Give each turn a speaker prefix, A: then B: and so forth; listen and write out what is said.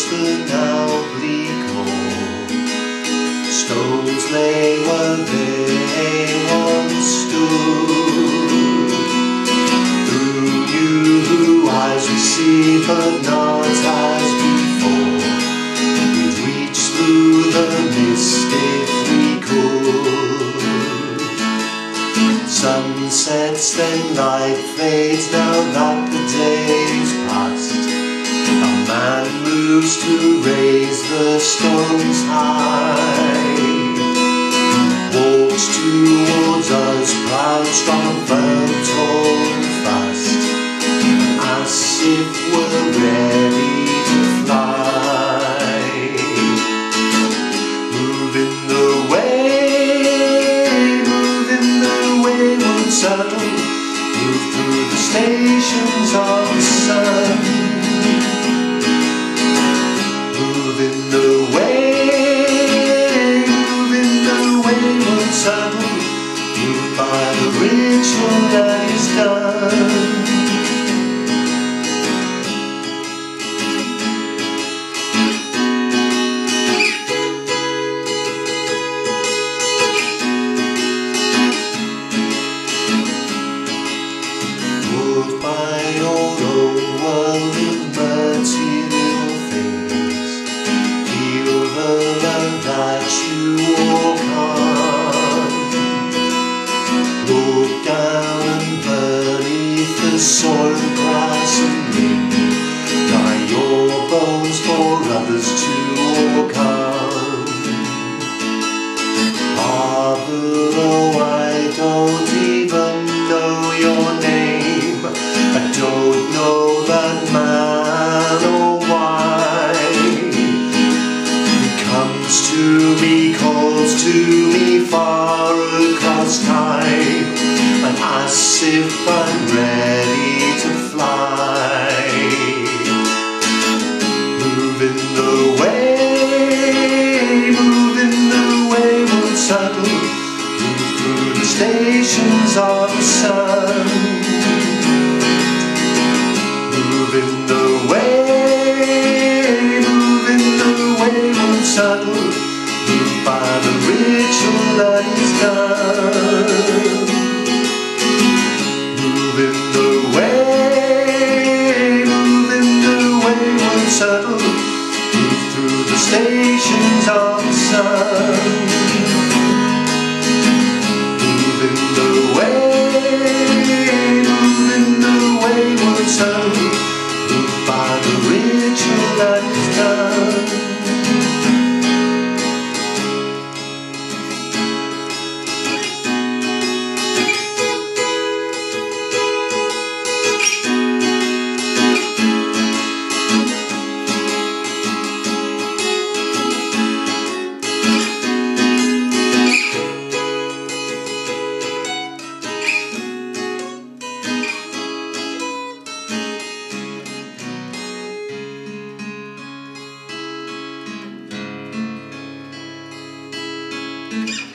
A: but now bleak old. Stones lay where they once stood. Through new eyes we see, but not as before. We'd reach through the mist if we could. Sunsets, then light fades, now that the day's past. A man moves to raise the stones high, walks towards us, proud, strong, firm, tall and fast, as if we're ready to fly. Moving the wayward sun, move through the stations of the sun. Moving the wayward sun, moved by the ritual that is done. Moved by your own world of material things, feel the land that you walk on. Look down and beneath the soil, grass and green, lie your bones for others to walk on. Harbor, oh, I don't even know your name. I don't know that man or why. He comes to me, calls to me far across time, and asks if I'm ready to fly. Moving the wayward sun, move through the stations of the sun. Moving the wayward sun, moved by the ritual that is done. Moving the wayward sun, moved through the stations of the sun. Moving the wayward sun, moved by the ritual that is done.
B: Thank you.